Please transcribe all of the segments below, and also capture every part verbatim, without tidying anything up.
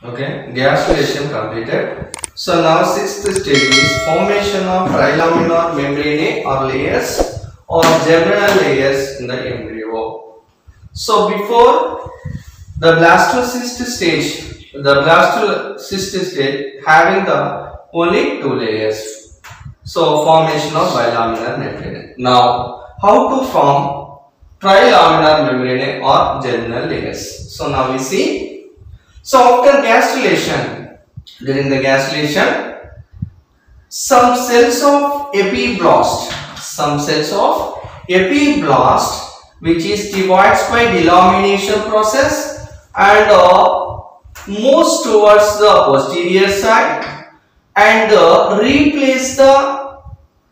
Okay, gas relation completed. So now sixth stage is formation of trilaminar membrane or layers or germinal layers in the embryo. So before the blastocyst stage, the blastocyst stage having the only two layers. So formation of bilaminar membrane. Now how to form trilaminar membrane or germinal layers? So now we see. So after gastrulation, during the gastrulation, some cells of epiblast, some cells of epiblast, which is divides by delamination process and uh, moves towards the posterior side and uh, replace the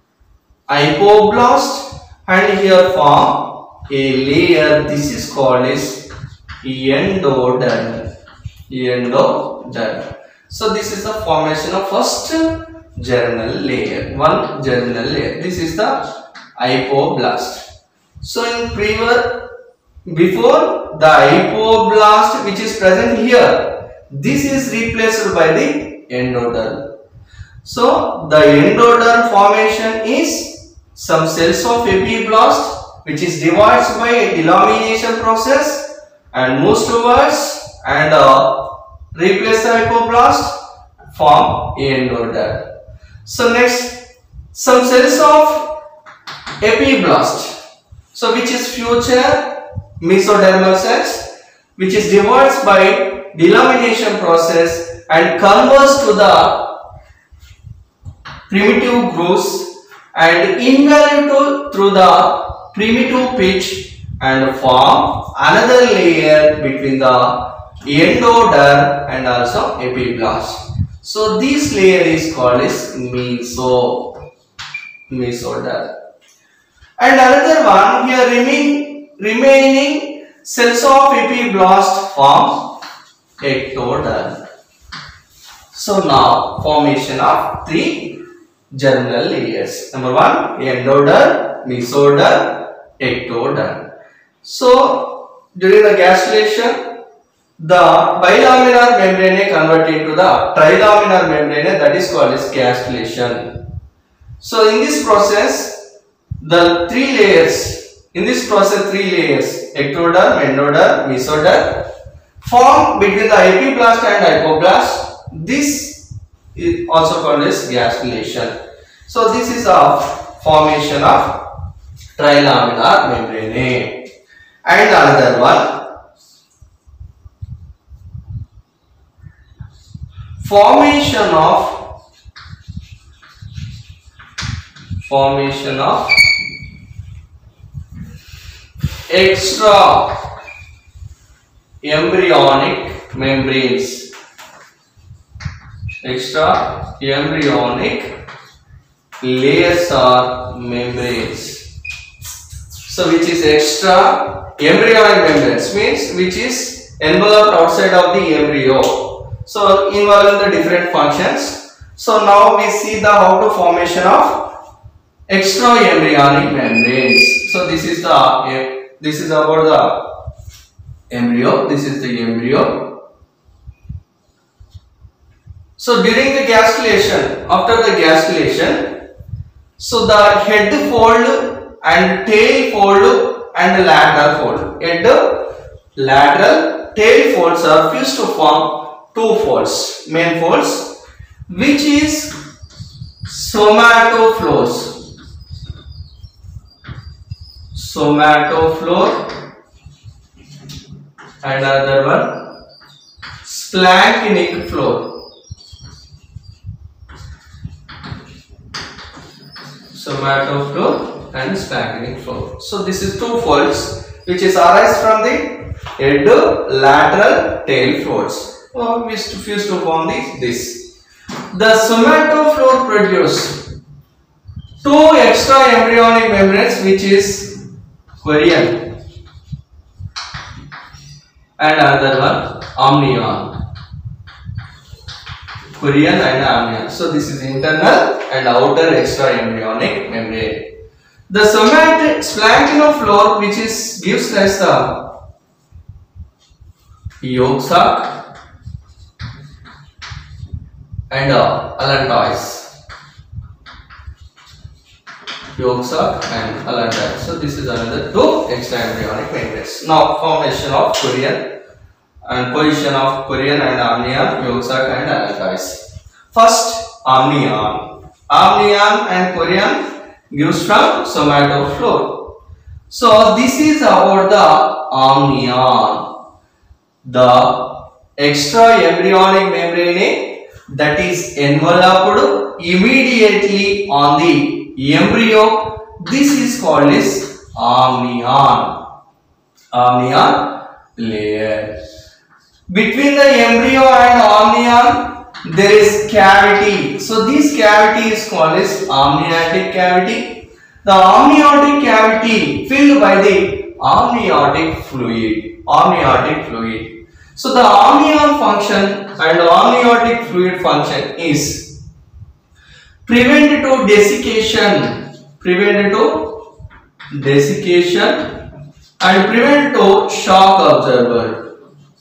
hypoblast and here form a layer. This is called as endoderm. Endoderm. So this is the formation of first germinal layer. One germinal layer. This is the hypoblast. So in previous, before the hypoblast which is present here, this is replaced by the endoderm. So the endoderm formation is some cells of epiblast which is divides by a delamination process and moves towards and uh, replace the hypoblast, form endoderm. So next, some cells of epiblast, so which is future mesodermal cells, which is divides by delamination process and converts to the primitive grooves and involute through the primitive pitch and form another layer between the endoderm and also epiblast. So this layer is called as meso, mesoderm. And another one here remain, remaining cells of epiblast form ectoderm. So now formation of three germinal layers. Number one, endoderm, mesoderm, ectoderm. So during the gastrulation, the bilaminar membrane converted into the trilaminar membrane, that is called as gastrulation. So in this process, the three layers, in this process three layers, ectoderm, endoderm, mesoderm, form between the epiblast and hypoblast. This is also called as gastrulation. So this is a formation of trilaminar membrane. And another one, formation of formation of extra embryonic membranes, extra embryonic layers or membranes. So which is extra embryonic membranes means which is enveloped outside of the embryo. So involving the different functions. So now we see the how to formation of extra embryonic membranes. So this is the this is about the embryo. This is the embryo. So during the gastrulation, after the gastrulation, so the head fold and tail fold and lateral fold. Head, lateral, tail folds are fused to form two folds, main folds, which is somatoflows, somatoflow, and another one splanchnic flow, somatoflow and splanchnic flow. So this is two folds which is arise from the head, lateral, tail folds. Oh, we fuse to form this, this. The somatoflow produce two extra embryonic membranes which is Quirion and another one amnion. Quirion and amnion. So this is internal and outer extra embryonic membrane. The somatic splanchnic which is gives rise the yolk sac and uh, allantois. Yolk sac and allantois. So this is another two extra embryonic membranes. Now formation of chorion and position of chorion and amnion, yolk sac and allantois. First, amnion. Amnion and chorion gives from somatofloor. So this is about the amnion, the extra embryonic membrane that is enveloped immediately on the embryo. This is called as amnion. Amnion layer. Between the embryo and amnion, there is cavity. So this cavity is called as amniotic cavity. The amniotic cavity filled by the amniotic fluid. Amniotic fluid. So the amnion function and amniotic fluid function is prevent to desiccation, prevent to desiccation and prevent to shock absorber,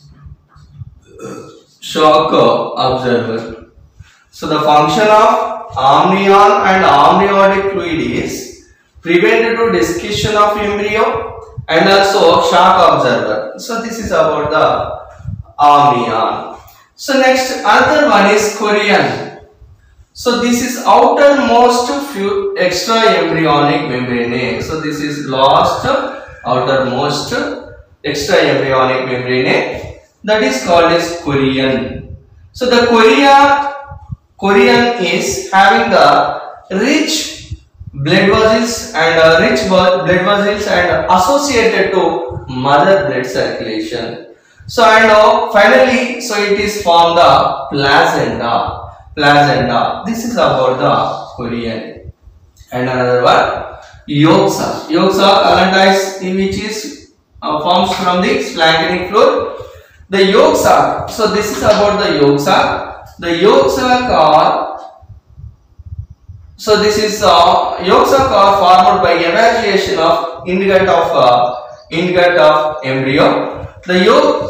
shock absorber. So the function of amnion and amniotic fluid is prevent to desiccation of embryo and also shock absorber. So this is about the amnion. So next another one is chorion. So this is outermost few extra embryonic membrane. So this is last outermost extra embryonic membrane, that is called as chorion. So the chorion, chorion is having the rich blood vessels and uh, rich blood vessels and associated to mother blood circulation. So and uh, finally, so it is formed the placenta. Placenta. This is about the chorion. And another one, yolk sac. Yolk sac allantois, which is uh, forms from the splanchnic fluid. The yolk sac. So this is about the yolk sac. The yolk sac are, so this is uh, yolk sac are formed by evacuation of ingot of uh, ingot of embryo. The yolk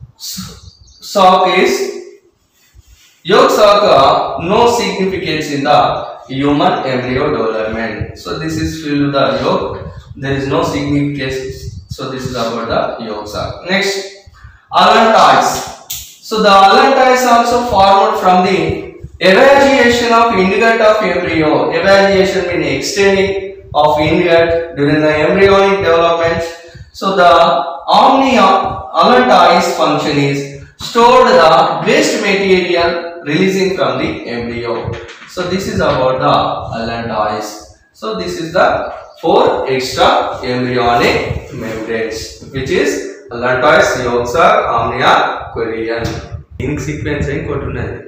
sac is yolk sac uh, no significance in the human embryo development. So this is filled with the yolk. There is no significance. So this is about the yolk sac. Next, allantois. So the allantois also formed from the evacuation of ingot of embryo. Evacuation means extending of ingot during the embryonic development. So the amnion allantois function is stored the waste material releasing from the embryo. So this is about the allantois. So this is the four extra embryonic membranes, which is allantois, yolk sac, amnion, chorion. Link sequence in